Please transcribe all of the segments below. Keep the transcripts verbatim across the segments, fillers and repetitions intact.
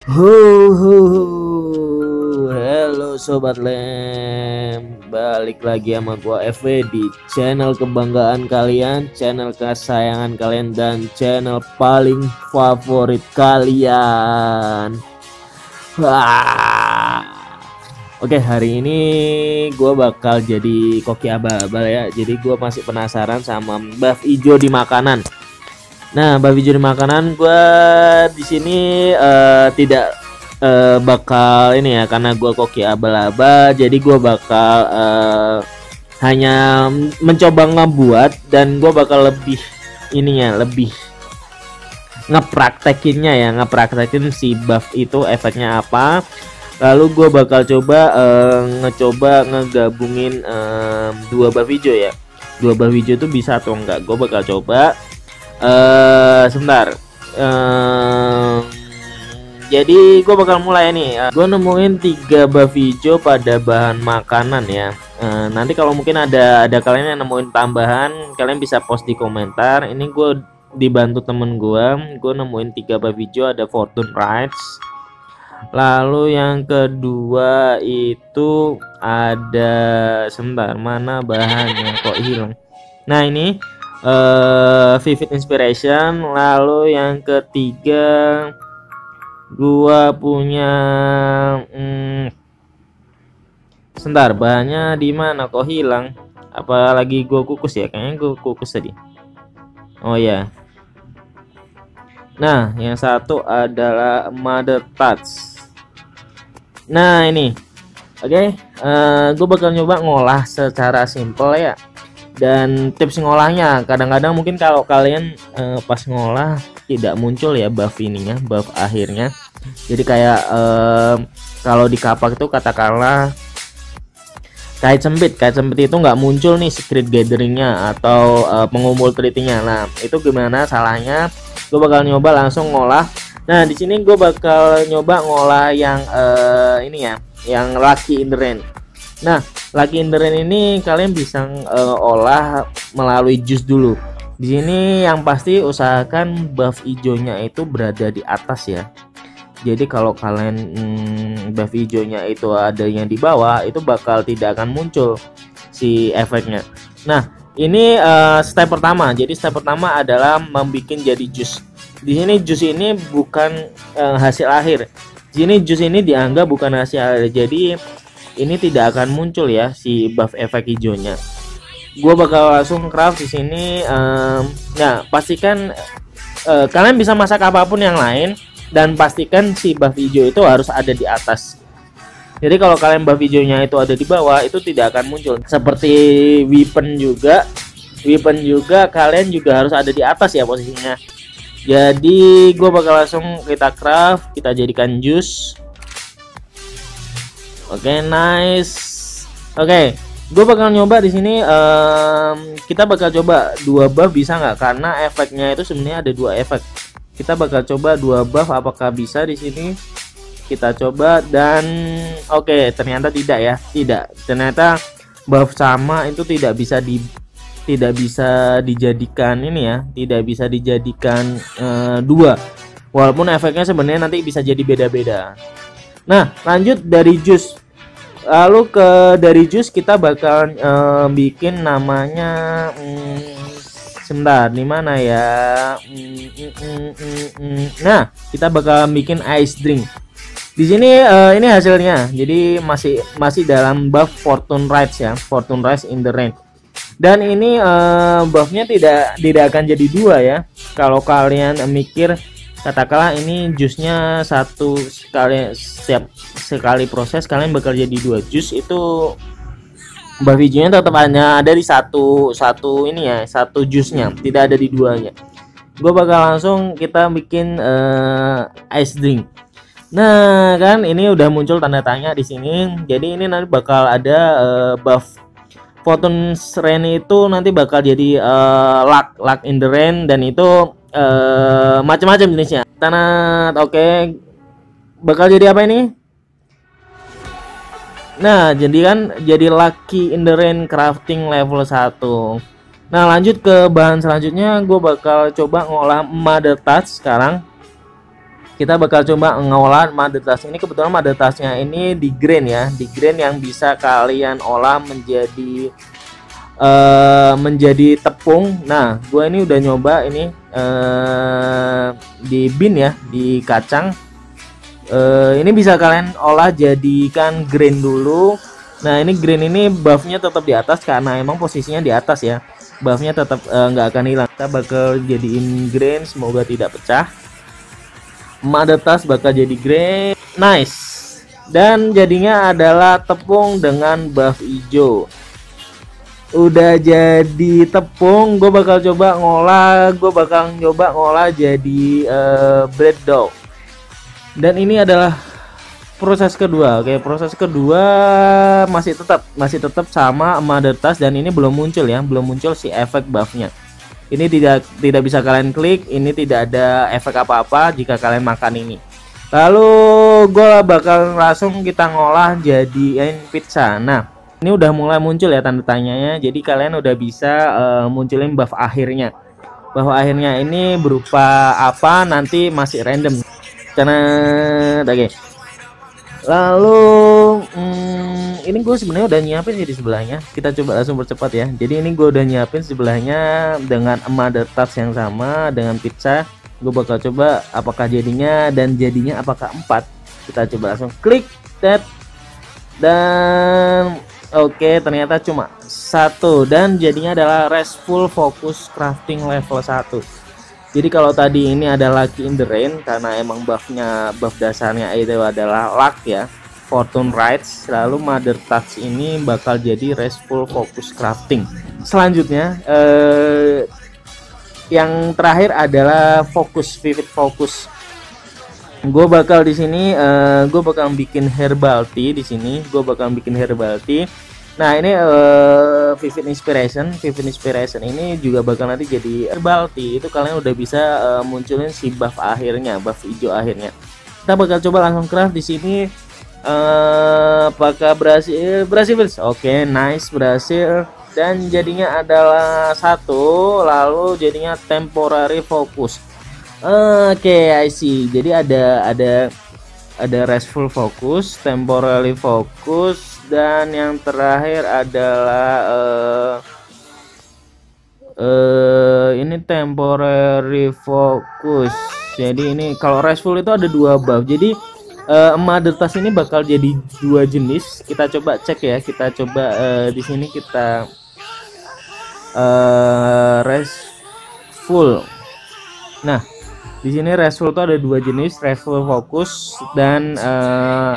Ho, ho, ho. Halo Sobat Lem, balik lagi sama gua F W di channel kebanggaan kalian, channel kesayangan kalian, dan channel paling favorit kalian. Wah. Oke, hari ini gua bakal jadi koki abal-abal ya. Jadi gua masih penasaran sama buff hijau di makanan. Nah, babi juri makanan gue di sini uh, tidak uh, bakal ini ya, karena gue koki abal-abal, jadi gue bakal uh, hanya mencoba ngebuat, dan gue bakal lebih ininya lebih ngepraktekinnya ya, ngepraktekin si buff itu efeknya apa. Lalu gue bakal coba uh, ngecoba ngegabungin uh, dua buff hijau ya, dua buff hijau itu bisa atau enggak, gue bakal coba. Uh, sebentar uh, jadi gue bakal mulai nih. uh, gue nemuin tiga buff hijau pada bahan makanan ya. uh, nanti kalau mungkin ada ada kalian yang nemuin tambahan, kalian bisa post di komentar. Ini gue dibantu temen gue gue nemuin tiga buff hijau, ada Fortune Rights. Lalu yang kedua itu ada, sebentar, mana bahannya kok hilang. Nah ini Uh, Vivid Inspiration. Lalu yang ketiga gua punya hmm, sebentar, bahannya di mana kok hilang? Apalagi gua kukus ya, kayaknya gua kukus tadi. Oh ya. Nah, yang satu adalah Mother Touch. Nah ini, oke, okay. uh, gue bakal nyoba ngolah secara simple ya. Dan tips ngolahnya, kadang-kadang mungkin kalau kalian eh, pas ngolah tidak muncul ya buff ininya, buff akhirnya. Jadi kayak eh, kalau di kapak itu katakanlah kait sempit, kait sempit itu nggak muncul nih secret gatheringnya atau eh, pengumpul treatingnya. Nah itu gimana salahnya? Gue bakal nyoba langsung ngolah. Nah di sini gue bakal nyoba ngolah yang eh, ini ya, yang Lucky in the Rain. Nah, Lucky in the Rain ini kalian bisa uh, olah melalui jus dulu. Di sini yang pasti usahakan buff hijaunya itu berada di atas ya. Jadi kalau kalian hmm, buff hijaunya itu ada yang di bawah, itu bakal tidak akan muncul si efeknya. Nah, ini uh, step pertama. Jadi step pertama adalah membuat jadi jus. Di sini jus ini bukan uh, hasil akhir. Di sini jus ini dianggap bukan hasil akhir. Jadi ini tidak akan muncul ya si buff efek hijaunya. Gue bakal langsung craft di sini. Um, nah pastikan uh, kalian bisa masak apapun yang lain, dan pastikan si buff hijau itu harus ada di atas. Jadi kalau kalian buff hijaunya itu ada di bawah, itu tidak akan muncul. Seperti weapon juga, weapon juga kalian juga harus ada di atas ya posisinya. Jadi gue bakal langsung kita craft, kita jadikan jus. Oke, okay, nice. Oke, okay, gue bakal nyoba di sini. Um, kita bakal coba dua buff bisa nggak? Karena efeknya itu sebenarnya ada dua efek. Kita bakal coba dua buff, apakah bisa di sini? Kita coba dan oke, okay, ternyata tidak ya, tidak. Ternyata buff sama itu tidak bisa di, tidak bisa dijadikan ini ya, tidak bisa dijadikan uh, dua. Walaupun efeknya sebenarnya nanti bisa jadi beda-beda. Nah, lanjut dari jus. Lalu ke dari jus kita bakal eh, bikin namanya hmm, sebentar, di mana ya? Hmm, hmm, hmm, hmm, hmm. Nah, kita bakal bikin ice drink. Di sini eh, ini hasilnya. Jadi masih masih dalam buff Fortune Rights ya, Fortune Rights in the Rain. Dan ini eh, buffnya tidak tidak akan jadi dua ya. Kalau kalian mikir, katakanlah ini jusnya satu sekali, setiap sekali proses kalian bakal jadi dua jus, itu buff hijaunya tetap hanya ada di satu satu ini ya, satu jusnya, tidak ada di duanya. Gue bakal langsung kita bikin uh, ice drink. Nah kan ini udah muncul tanda tanya di sini. Jadi ini nanti bakal ada uh, buff Fortune Rain itu nanti bakal jadi uh, luck luck in the rain, dan itu Uh, macam-macam jenisnya. Tanat, oke. Okay. Bakal jadi apa ini? Nah, jadi kan jadi Lucky in the Rain crafting level satu. Nah, lanjut ke bahan selanjutnya, gue bakal coba ngolah Mother Touch sekarang. kita bakal coba ngolah mother touch ini. Kebetulan mother touchnya ini di grain ya, di grain yang bisa kalian olah menjadi uh, menjadi tepung. Nah gue ini udah nyoba ini uh, di bin ya, di kacang. Uh, ini bisa kalian olah jadikan grain dulu. Nah ini grain ini buffnya tetap di atas karena emang posisinya di atas ya, buffnya tetap nggak uh, akan hilang. Kita bakal jadiin grain, semoga tidak pecah. Mother touch bakal jadi grain, nice. Dan jadinya adalah tepung dengan buff hijau. Udah jadi tepung, gue bakal coba ngolah, gue bakal coba ngolah jadi uh, bread dough. Dan ini adalah proses kedua. Oke, proses kedua masih tetap masih tetap sama mother touch, dan ini belum muncul ya, belum muncul si efek buffnya. Ini tidak tidak bisa kalian klik, ini tidak ada efek apa-apa jika kalian makan ini. Lalu gue bakal langsung kita ngolah jadiin pizza. Nah ini udah mulai muncul ya tanda tanyanya, jadi kalian udah bisa uh, munculin buff akhirnya. Buff akhirnya ini berupa apa nanti masih random karena oke. Okay. Lalu hmm, ini gue sebenarnya udah nyiapin sih di sebelahnya. Kita coba langsung percepat ya. Jadi ini gue udah nyiapin sebelahnya dengan mother touch yang sama dengan pizza. Gue bakal coba apakah jadinya, dan jadinya apakah empat. Kita coba langsung klik that. Dan oke okay, ternyata cuma satu, dan jadinya adalah restful focus crafting level satu. Jadi kalau tadi ini ada Lucky in the Rain karena emang buffnya, buff dasarnya itu adalah luck ya, fortune rights. Lalu mother touch ini bakal jadi restful focus crafting. Selanjutnya eh, yang terakhir adalah fokus, vivid focus. Gue bakal di sini eh, gue bakal bikin herbal tea di sini. Gue bakal bikin herbal tea. Nah ini uh, vivid inspiration, vivid inspiration ini juga bakal nanti jadi herbal tea. Itu kalian udah bisa uh, munculin si buff akhirnya, buff hijau akhirnya. Kita bakal coba langsung craft di sini. Uh, apakah berhasil? Berhasil, oke, okay, nice, berhasil. Dan jadinya adalah satu, lalu jadinya temporary focus. Uh, oke, okay, I see. Jadi ada ada ada restful focus, temporary focus. Dan yang terakhir adalah uh, uh, ini temporary focus. Jadi ini kalau restful itu ada dua buff. Jadi uh, mother touch ini bakal jadi dua jenis. Kita coba cek ya. Kita coba uh, di sini kita uh, restful. Nah di sini restful itu ada dua jenis, restful focus dan uh,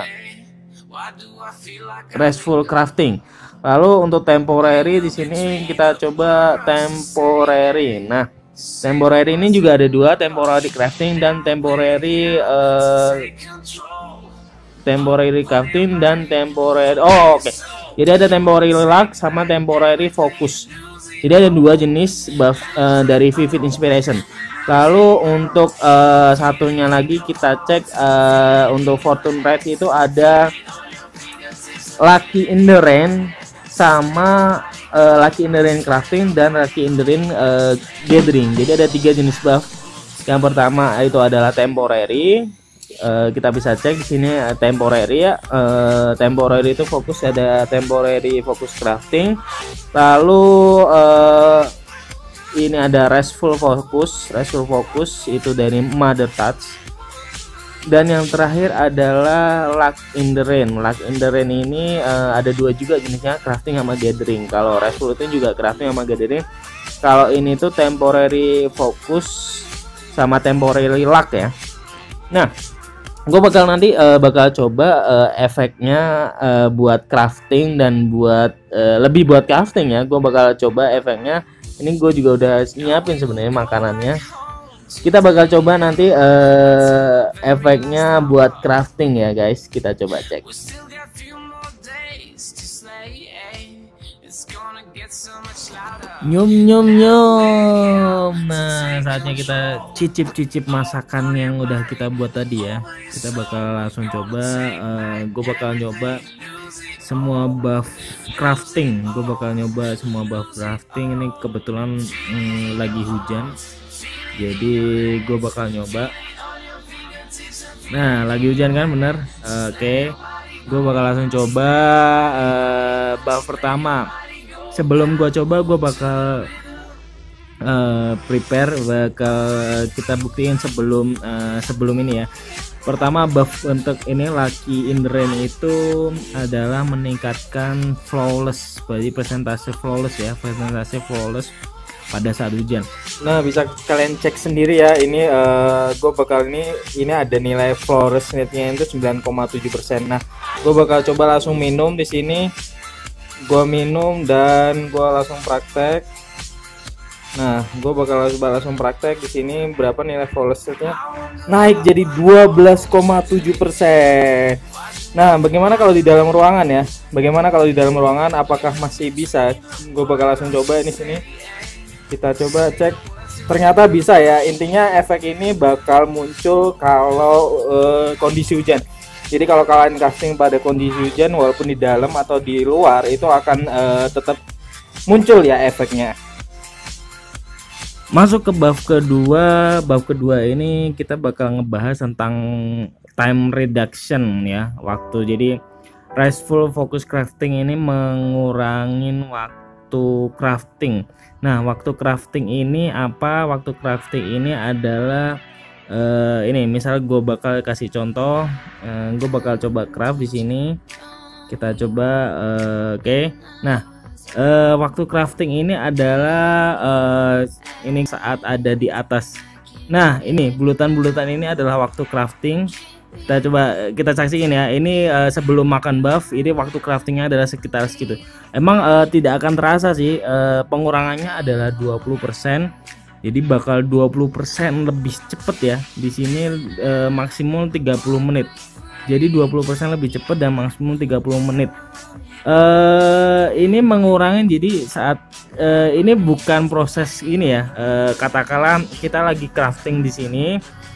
restful crafting. Lalu untuk temporary di sini kita coba temporary. Nah, temporary ini juga ada dua, temporary crafting dan temporary uh, temporary crafting dan temporary. Oh, oke. Okay. Jadi ada temporary luck sama temporary focus. Jadi ada dua jenis buff uh, dari vivid inspiration. Lalu untuk uh, satunya lagi kita cek uh, untuk fortune rate itu ada Lucky in the Rain sama uh, Lucky in the Rain crafting dan Lucky in the Rain uh, gathering. Jadi ada tiga jenis buff. Yang pertama itu adalah temporary. Uh, kita bisa cek di sini uh, temporary ya. Uh, temporary itu fokus, ada temporary fokus crafting. Lalu uh, ini ada restful focus. Restful focus itu dari mother touch. Dan yang terakhir adalah Luck in the Rain. Luck in the Rain ini uh, ada dua juga jenisnya, crafting sama gathering. Kalau restful itu juga crafting sama gathering. Kalau ini tuh temporary focus sama temporary luck ya. Nah, gue bakal nanti uh, bakal coba uh, efeknya uh, buat crafting dan buat uh, lebih buat crafting ya. Gue bakal coba efeknya. Ini gue juga udah nyiapin sebenarnya makanannya. Kita bakal coba nanti uh, efeknya buat crafting ya guys. Kita coba cek. Nyum nyum nyum. Nah saatnya kita cicip-cicip masakan yang udah kita buat tadi ya. Kita bakal langsung coba. uh, Gue bakal nyoba semua buff crafting. Gue bakal nyoba semua buff crafting. Ini kebetulan mm, lagi hujan, jadi gue bakal nyoba Nah, lagi hujan kan, bener. uh, oke okay. Gue bakal langsung coba uh, buff pertama. Sebelum gue coba, gue bakal uh, prepare, bakal kita buktiin sebelum uh, sebelum ini ya. Pertama, buff untuk ini Lucky in the Rain itu adalah meningkatkan flawless, jadi persentase flawless ya, persentase flawless pada saat hujan. Nah, bisa kalian cek sendiri ya. Ini uh, gue bakal ini ini ada nilai flawless rate-nya itu sembilan koma tujuh persen. Nah, gue bakal coba langsung minum di sini. Gue minum dan gue langsung praktek. Nah, gue bakal langsung praktek di sini. Berapa nilai flawless rate-nya? Naik jadi dua belas koma tujuh persen. Nah, bagaimana kalau di dalam ruangan ya? Bagaimana kalau di dalam ruangan? Apakah masih bisa? Gue bakal langsung coba di sini. Kita coba cek, ternyata bisa ya. Intinya efek ini bakal muncul kalau uh, kondisi hujan. Jadi kalau kalian casting pada kondisi hujan, walaupun di dalam atau di luar, itu akan uh, tetap muncul ya efeknya. Masuk ke buff kedua. Buff kedua ini kita bakal ngebahas tentang time reduction ya, waktu. Jadi restful focus crafting ini mengurangin waktu crafting. Nah, waktu crafting ini apa? Waktu crafting ini adalah uh, ini. Misal gue bakal kasih contoh, uh, gue bakal coba craft di sini. Kita coba, uh, oke. Okay. Nah, uh, waktu crafting ini adalah uh, ini saat ada di atas. Nah, ini bulutan-bulutan ini adalah waktu crafting. Kita coba kita saksikan ya. Ini uh, sebelum makan buff, ini waktu craftingnya adalah sekitar segitu. Emang uh, tidak akan terasa sih, uh, pengurangannya adalah dua puluh persen. Jadi bakal dua puluh persen lebih cepet ya. Di sini uh, maksimum tiga puluh menit. Jadi dua puluh persen lebih cepet dan maksimum tiga puluh menit. Uh, ini mengurangi, jadi saat uh, ini bukan proses ini ya. Uh, katakanlah kita lagi crafting di sini.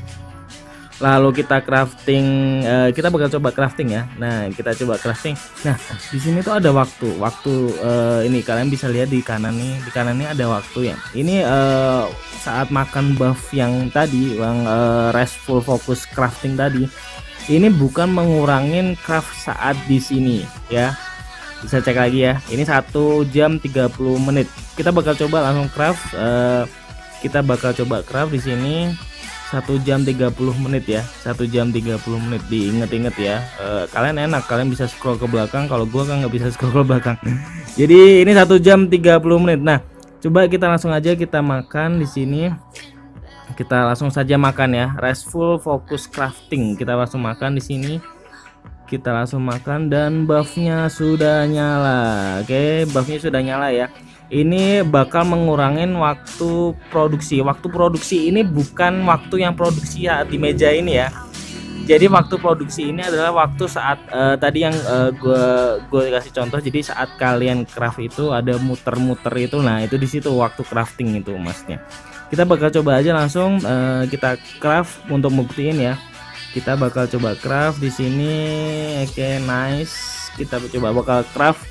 Lalu kita crafting, uh, kita bakal coba crafting ya. Nah, kita coba crafting. Nah, di sini tuh ada waktu, waktu uh, ini kalian bisa lihat di kanan nih, di kanan ini ada waktu ya. Ini uh, saat makan buff yang tadi, yang uh, restful focus crafting tadi, ini bukan mengurangin craft saat di sini ya. Bisa cek lagi ya. Ini satu jam tiga puluh menit. Kita bakal coba langsung craft. Uh, kita bakal coba craft di sini. Satu jam tiga puluh menit ya, satu jam tiga puluh menit. Diinget-inget ya, e, kalian enak, kalian bisa scroll ke belakang. Kalau gua kan nggak bisa scroll ke belakang. Jadi ini satu jam tiga puluh menit. Nah, coba kita langsung aja kita makan di sini. Kita langsung saja makan ya, restful focus crafting. Kita langsung makan di sini. Kita langsung makan dan buffnya sudah nyala. Oke, buffnya sudah nyala ya. Ini bakal mengurangin waktu produksi. Waktu produksi ini bukan waktu yang produksi saat di meja ini ya. Jadi waktu produksi ini adalah waktu saat uh, tadi yang uh, gue gue kasih contoh. Jadi saat kalian craft itu ada muter-muter itu, nah itu di situ waktu crafting itu maksudnya. Kita bakal coba aja langsung uh, kita craft untuk buktiin ya. Kita bakal coba craft di sini. Oke, okay, nice. Kita coba bakal craft.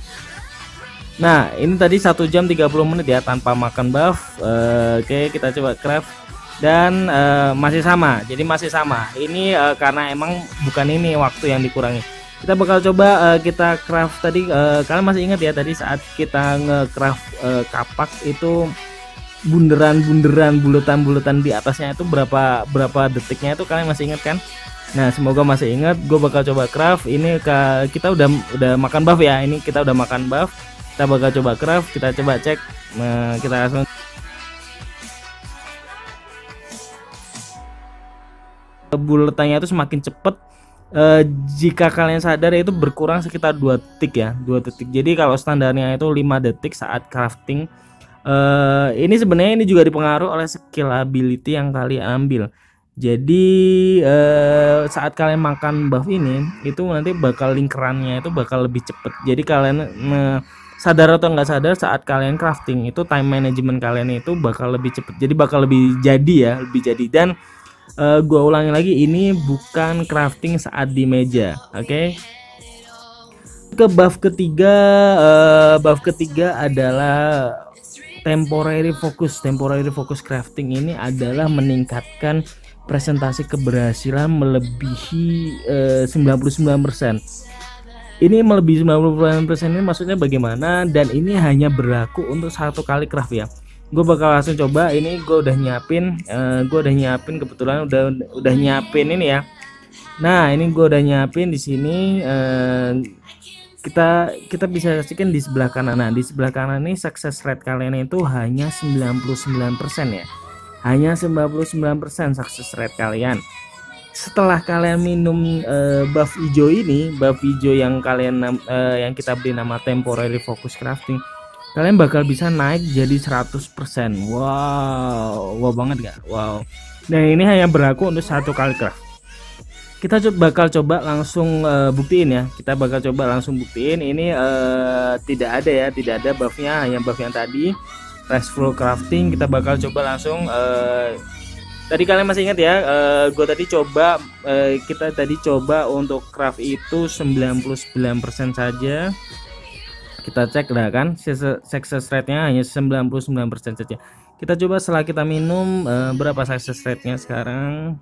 Nah, ini tadi satu jam tiga puluh menit ya tanpa makan buff. uh, Oke, okay, kita coba craft dan uh, masih sama. Jadi masih sama. Ini uh, karena emang bukan ini waktu yang dikurangi. Kita bakal coba uh, kita craft tadi. uh, Kalian masih ingat ya tadi saat kita nge-craft uh, kapak itu bunderan-bunderan, bulutan-bulutan di atasnya itu berapa berapa detiknya itu kalian masih ingat kan? Nah, semoga masih ingat. Gue bakal coba craft. Ini kita udah udah makan buff ya. Ini kita udah makan buff. Kita bakal coba craft, kita coba cek. Nah, kita langsung bulatannya itu semakin cepet. E, jika kalian sadar itu berkurang sekitar dua detik ya, dua detik. Jadi kalau standarnya itu lima detik saat crafting. E, ini sebenarnya ini juga dipengaruhi oleh skill ability yang kalian ambil. Jadi e, saat kalian makan buff ini itu nanti bakal lingkarannya itu bakal lebih cepet. Jadi kalian e, sadar atau nggak sadar saat kalian crafting itu time management kalian itu bakal lebih cepet, jadi bakal lebih jadi ya, lebih jadi. Dan uh, gua ulangi lagi, ini bukan crafting saat di meja. Oke, okay? Ke buff ketiga. uh, buff ketiga adalah temporary focus. Temporary focus crafting ini adalah meningkatkan presentasi keberhasilan melebihi eh, sembilan puluh sembilan persen. Ini melebihi sembilan puluh sembilan persen ini maksudnya bagaimana, dan ini hanya berlaku untuk satu kali craft ya. Gue bakal langsung coba. Ini gue udah nyiapin, uh, gue udah nyiapin kebetulan udah udah nyiapin ini ya. Nah ini gue udah nyiapin di sini. Uh, kita kita bisa saksikan di sebelah kanan. Nah di sebelah kanan ini success rate kalian itu hanya sembilan puluh sembilan persen ya. Hanya sembilan puluh sembilan persen success rate kalian. Setelah kalian minum uh, buff hijau ini, buff hijau yang kalian uh, yang kita beri nama temporary focus crafting, kalian bakal bisa naik jadi seratus persen. Wow, wow banget gak? Wow. Nah ini hanya berlaku untuk satu kali craft. Kita coba, bakal coba langsung uh, buktiin ya. Kita bakal coba langsung buktiin. Ini uh, tidak ada ya, tidak ada buffnya, hanya buff yang tadi restful crafting. Kita bakal coba langsung. Uh, Tadi kalian masih ingat ya, uh, gue tadi coba, uh, kita tadi coba untuk craft itu sembilan puluh sembilan persen saja. Kita cek dah kan, success rate-nya hanya sembilan puluh sembilan persen saja. Kita coba setelah kita minum, uh, berapa success rate-nya sekarang.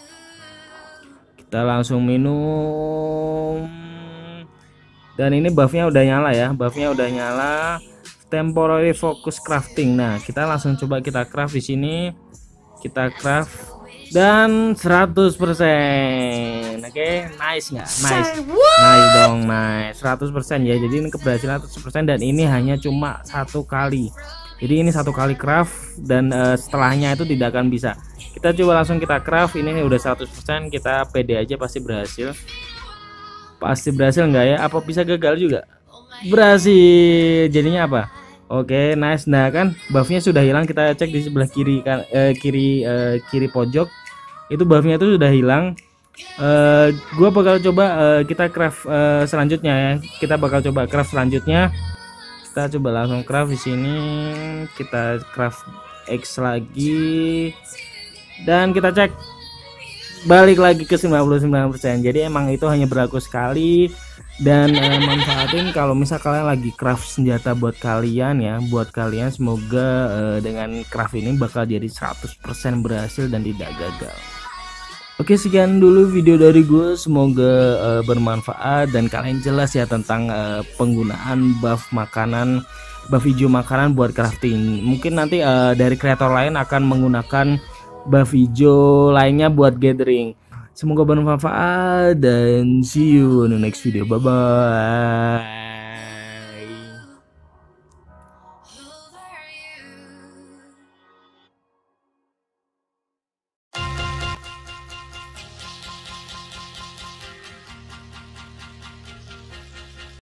Kita langsung minum. Dan ini buffnya udah nyala ya, buffnya udah nyala. Temporary focus crafting. Nah, kita langsung coba kita craft di sini. Kita craft dan seratus persen. Oke, okay, nice nggak? Nice. Nice dong, nice. seratus persen ya. Jadi ini keberhasilan seratus persen dan ini hanya cuma satu kali. Jadi ini satu kali craft dan uh, setelahnya itu tidak akan bisa. Kita coba langsung kita craft. Ini nih udah seratus persen, kita pede aja pasti berhasil. Pasti berhasil nggak ya? Apa bisa gagal juga? Berhasil. Jadinya apa? Oke, okay, nice. Nah kan buffnya sudah hilang. Kita cek di sebelah kiri kan, eh, kiri eh, kiri pojok itu buffnya itu sudah hilang. Eh, gua bakal coba eh, kita craft eh, selanjutnya ya. Kita bakal coba craft selanjutnya. Kita coba langsung craft di sini. Kita craft X lagi dan kita cek balik lagi ke sembilan puluh sembilan persen. Jadi emang itu hanya berlaku sekali. Dan eh, manfaatin kalau misal kalian lagi craft senjata buat kalian ya, buat kalian semoga eh, dengan craft ini bakal jadi seratus persen berhasil dan tidak gagal. Oke, sekian dulu video dari gue, semoga eh, bermanfaat dan kalian jelas ya tentang eh, penggunaan buff makanan, buff hijau makanan buat crafting. Mungkin nanti eh, dari kreator lain akan menggunakan buff hijau lainnya buat gathering. Semoga bermanfaat dan see you in the next video. Bye bye.